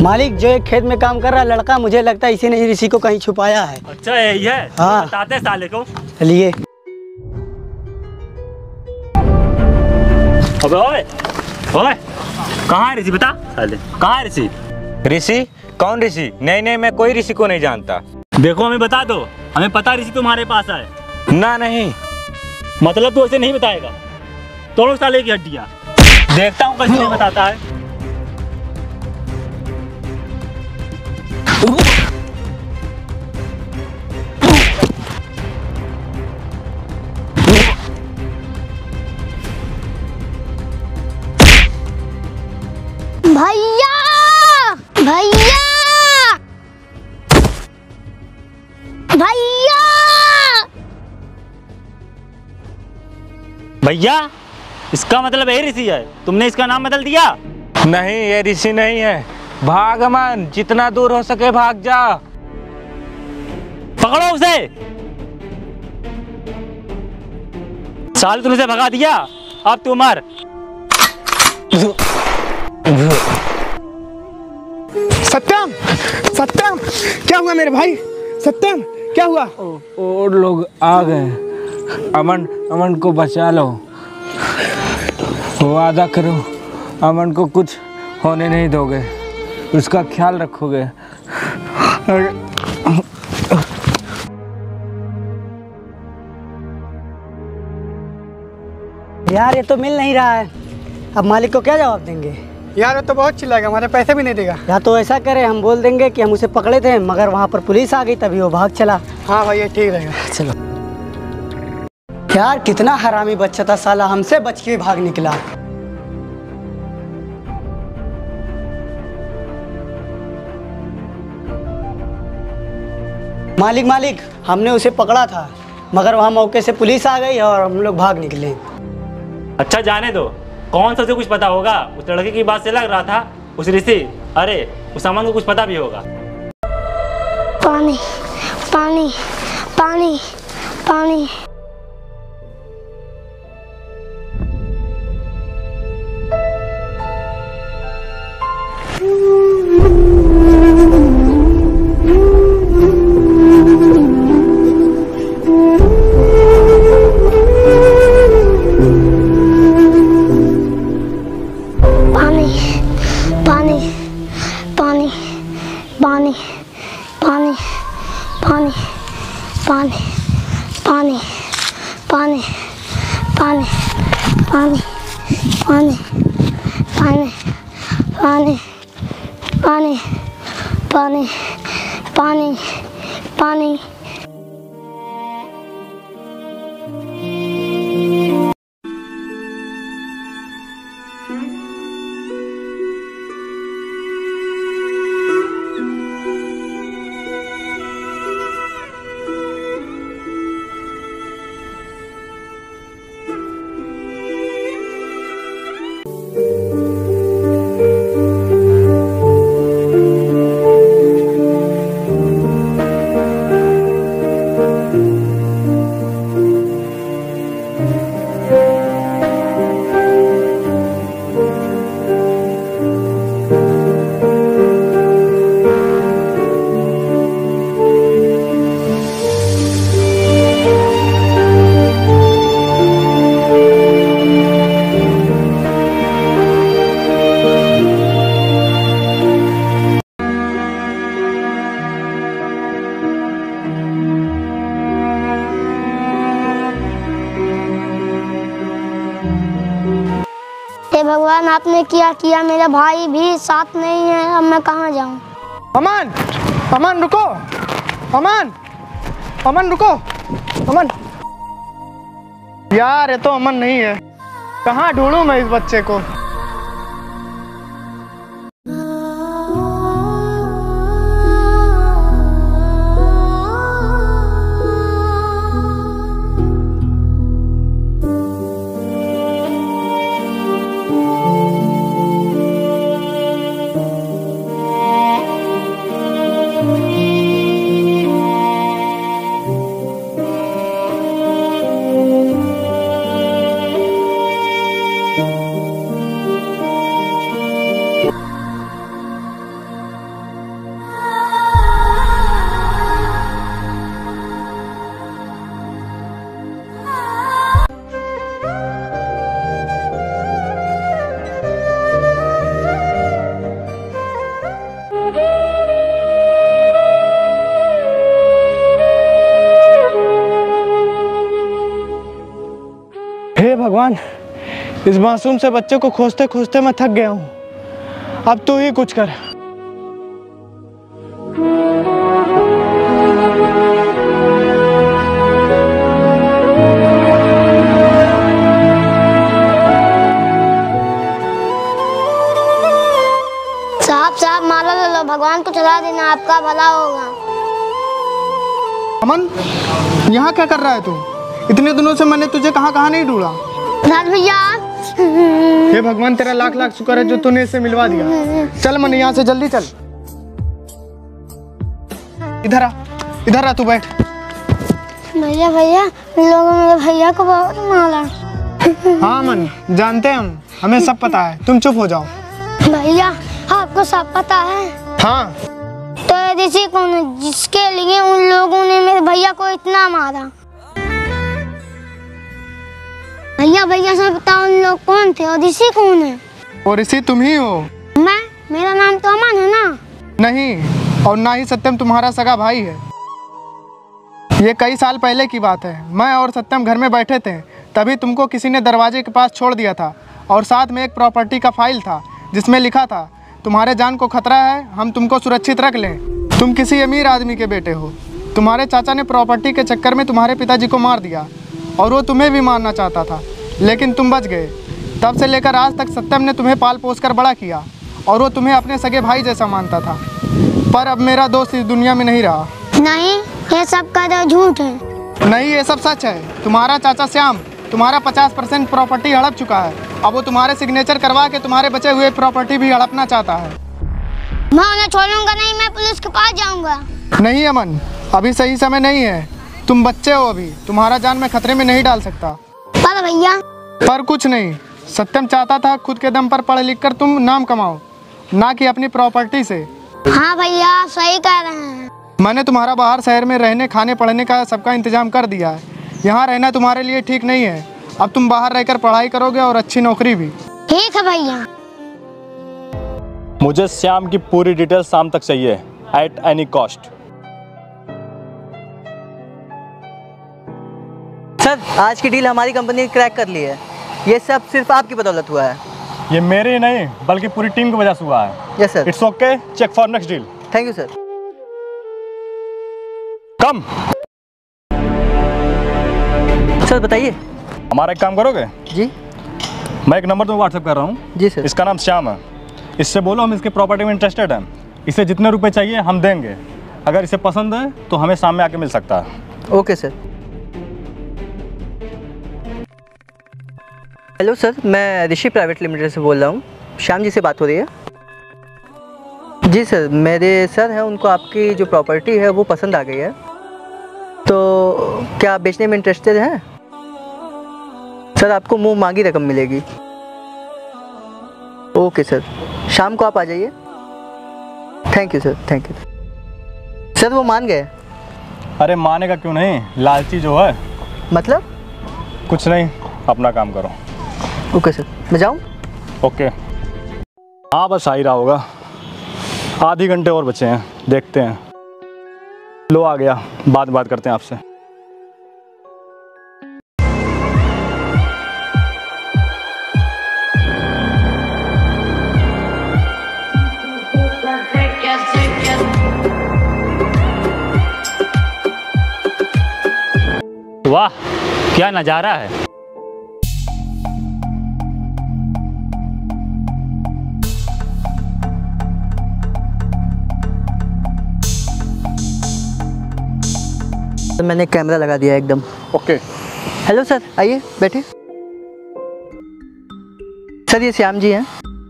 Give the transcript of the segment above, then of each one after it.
मालिक जो एक खेत में काम कर रहा लड़का, मुझे लगता है इसी ने ऋषि को कहीं छुपाया है। अच्छा यही है? हाँ बताते साले को। चलिए। अबे ओए ओए, कहाँ है ऋषि? बता साले, कहाँ है ऋषि? ऋषि? कौन ऋषि? नहीं नहीं, मैं कोई ऋषि को नहीं जानता। देखो हमें बता दो, हमें पता ऋषि तुम्हारे पास आए। ना नहीं। मतलब तू ऐसे नहीं बताएगा? तोड़ो साले की हड्डियाँ, देखता हूँ कैसे नहीं बताता है। भैया भैया भैया भैया, इसका मतलब यही ऋषि है? तुमने इसका नाम बदल दिया? नहीं, ये ऋषि नहीं है। भाग अमन, जितना दूर हो सके भाग जा। पकड़ो उसे। साले तुमने भगा दिया, अब तू मर। सत्यम, सत्यम, क्या हुआ मेरे भाई? सत्यम, क्या हुआ? और लोग आ गए। अमन, अमन को बचा लो। वादा करो, अमन को कुछ होने नहीं दोगे, उसका ख्याल रखोगे। यार ये तो मिल नहीं रहा है, अब मालिक को क्या जवाब देंगे? यार वो तो बहुत चिल्लाएगा, हमारे पैसे भी नहीं देगा। या तो ऐसा करें, हम बोल देंगे कि हम उसे पकड़े थे मगर वहाँ पर पुलिस आ गई तभी वो भाग चला। हाँ भाई, ये ठीक रहेगा। चलो। यार कितना हरामी बच्चा था साला, हमसे बच के भाग निकला। मालिक मालिक, हमने उसे पकड़ा था मगर वहाँ मौके से पुलिस आ गई और हम लोग भाग निकले। अच्छा जाने दो, कौन सा उसे कुछ पता होगा? उस लड़के की बात से लग रहा था उस ऋषि, अरे उस अमन को कुछ पता भी होगा। पानी पानी पानी पानी। पानी पानी पानी पानी पानी पानी पानी पानी पानी पानी पानी पानी पानी पानी पानी। हे भगवान, आपने क्या किया? मेरा भाई भी साथ नहीं है, अब मैं कहाँ जाऊँ? अमन, अमन रुको, अमन, अमन रुको, अमन। यार ये तो अमन नहीं है, कहाँ ढूंढूं मैं इस बच्चे को? भगवान, इस मासूम से बच्चे को खोजते खोजते मैं थक गया हूँ। अब तू ही कुछ कर। साहब माला ले लो, भगवान को चढ़ा देना, आपका भला होगा। अमन, यहाँ क्या कर रहा है तू? इतने दिनों से मैंने तुझे कहाँ कहाँ नहीं ढूंढा। राज भैया, हे भगवान, तेरा लाख लाख शुक्र है जो तूने इससे मिलवा दिया। चल मन, यहाँ से जल्दी चल। इधर आ, तू बैठ। भैया इन लोगों ने भैया को बहुत मारा। हाँ मन, जानते हैं हम, हमें सब पता है, तुम चुप हो जाओ। भैया आपको सब पता है? हाँ। तो ऋषि कौन है जिसके लिए उन लोगों ने मेरे भैया को इतना मारा? भैया से बताओ, उन लोग कौन थे और ऋषि कौन है? और ऋषि तुम ही हो। मेरा नाम तो अमन है ना? नहीं, और ना ही सत्यम तुम्हारा सगा भाई है। ये कई साल पहले की बात है। मैं और सत्यम घर में बैठे थे, तभी तुमको किसी ने दरवाजे के पास छोड़ दिया था और साथ में एक प्रॉपर्टी का फाइल था जिसमें लिखा था, तुम्हारे जान को खतरा है, हम तुमको सुरक्षित रख लें। तुम किसी अमीर आदमी के बेटे हो। तुम्हारे चाचा ने प्रॉपर्टी के चक्कर में तुम्हारे पिताजी को मार दिया और वो तुम्हें भी मारना चाहता था, लेकिन तुम बच गए। तब से लेकर आज तक सत्यम ने तुम्हें पाल पोस कर बड़ा किया और वो तुम्हें अपने सगे भाई जैसा मानता था। पर अब मेरा दोस्त इस दुनिया में नहीं रहा। नहीं, ये सब का झूठ है। नहीं, ये सब सच है। तुम्हारा चाचा श्याम तुम्हारा 50% प्रॉपर्टी हड़प चुका है। अब वो तुम्हारे सिग्नेचर करवा के तुम्हारे बचे हुए प्रॉपर्टी भी हड़पना चाहता है। मैं उन्हें छोड़ूंगा नहीं, मैं पुलिस के पास जाऊंगा। नहीं अमन, अभी सही समय नहीं है। तुम बच्चे हो, अभी तुम्हारा जान मैं खतरे में नहीं डाल सकता। पर भैया, पर कुछ नहीं, सत्यम चाहता था खुद के दम पर पढ़ लिख कर तुम नाम कमाओ, ना कि अपनी प्रॉपर्टी से। हाँ भैया, सही कह रहे हैं। मैंने तुम्हारा बाहर शहर में रहने खाने पढ़ने का सबका इंतजाम कर दिया है। यहाँ रहना तुम्हारे लिए ठीक नहीं है। अब तुम बाहर रहकर पढ़ाई करोगे और अच्छी नौकरी भी। ठीक है भैया। मुझे श्याम की पूरी डिटेल शाम तक चाहिए, एट एनी कॉस्ट। सर, आज की डील हमारी कंपनी ने क्रैक कर ली है। ये सब सिर्फ आपकी बदौलत हुआ है। ये मेरे नहीं बल्कि पूरी टीम की वजह से हुआ है। Yes sir. It's okay, check for next deal. Thank you sir. कम। सर बताइए। हमारा एक काम करोगे? जी। मैं एक नंबर तो व्हाट्सएप कर रहा हूँ। जी सर। इसका नाम श्याम है। इससे बोलो हम इसके प्रॉपर्टी में इंटरेस्टेड हैं, इसे जितने रुपए चाहिए हम देंगे। अगर इसे पसंद है तो हमें सामने आके मिल सकता है। Okay sir. हेलो सर, मैं ऋषि प्राइवेट लिमिटेड से बोल रहा हूँ। श्याम जी से बात हो रही है? जी सर, मेरे सर हैं, उनको आपकी जो प्रॉपर्टी है वो पसंद आ गई है। तो क्या आप बेचने में इंटरेस्टेड हैं? सर, आपको मुंह मांगी रकम मिलेगी। ओके सर, शाम को आप आ जाइए। Thank you sir, thank you. Sir वो मान गए? अरे मानेगा क्यों नहीं, लालची जो है। मतलब? कुछ नहीं, अपना काम करो। ओके सर, मैं जाऊँ? ओके। हाँ बस आ ही रहा होगा, आधे घंटे और बचे हैं, देखते हैं। लो आ गया, बात करते हैं आपसे। वाह, क्या नज़ारा है। तो मैंने कैमरा लगा दिया एकदम। ओके। हेलो सर, आइए बैठिए। सर ये श्याम जी हैं।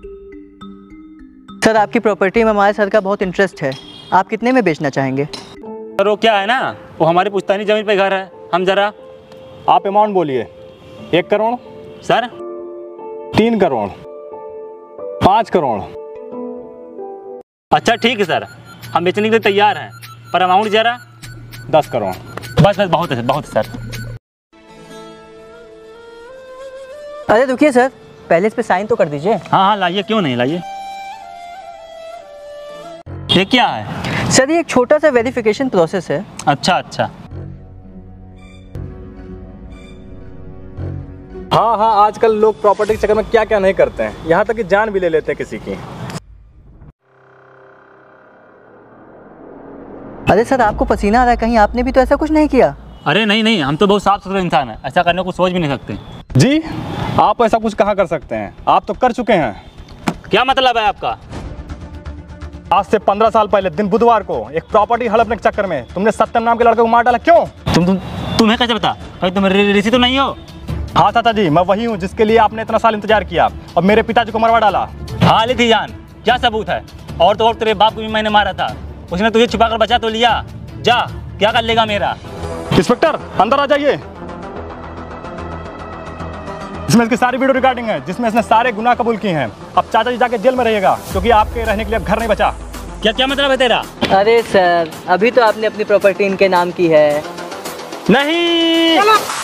सर आपकी प्रॉपर्टी में हमारे सर का बहुत इंटरेस्ट है। आप कितने में बेचना चाहेंगे? सर वो क्या है ना, वो हमारी पुश्तैनी ज़मीन पे घर है। हम ज़रा आप अमाउंट बोलिए। 1 करोड़? सर 3 करोड़? 5 करोड़? अच्छा ठीक है सर, हम बेचने के लिए तैयार हैं, पर अमाउंट ज़रा 10 करोड़? बस बहुत है, बहुत है सर। अरे रुकिए सर, पहले इस पे साइन तो कर दीजिए। हाँ लाइए, क्यों नहीं लाइए। ये क्या है? सर ये एक छोटा सा वेरिफिकेशन प्रोसेस है। अच्छा। हाँ हाँ, आजकल लोग प्रॉपर्टी के चक्कर में क्या क्या नहीं करते हैं, यहाँ तक कि जान भी ले लेते हैं किसी की। अरे सर, आपको पसीना आ रहा है, कहीं आपने भी तो ऐसा कुछ नहीं किया? अरे नहीं नहीं, हम तो बहुत साफ सुथरे इंसान हैं, ऐसा करने को सोच भी नहीं सकते। जी, आप ऐसा कुछ कहाँ कर सकते हैं, आप तो कर चुके हैं। क्या मतलब है आपका? आज से 15 साल पहले दिन बुधवार को एक प्रॉपर्टी हड़पने के चक्कर में तुमने सत्यम नाम के लड़के को मार डाला, क्यों? तुम्हें कैसे पता? भाई तुम ऋषि तो नहीं हो? हाँ चाचा जी, मैं वही हूँ जिसके लिए आपने इतना साल इंतजार किया और मेरे पिताजी को मरवा डाला। हाँ लेती जान, क्या सबूत है? और तो और तेरे बाप को भी मैंने मारा था, उसने तुझे छुपा कर बचा तो लिया। जा, क्या कर लेगा मेरा? इंस्पेक्टर अंदर आ जाइए। इसमें इसकी सारी वीडियो रिकॉर्डिंग है जिसमें इसने सारे गुनाह कबूल किए हैं। अब चाचा जी जाके जेल में रहिएगा क्योंकि आपके रहने के लिए अब घर नहीं बचा। क्या क्या मतलब है तेरा? अरे सर, अभी तो आपने अपनी प्रॉपर्टी इनके नाम की है। नहीं।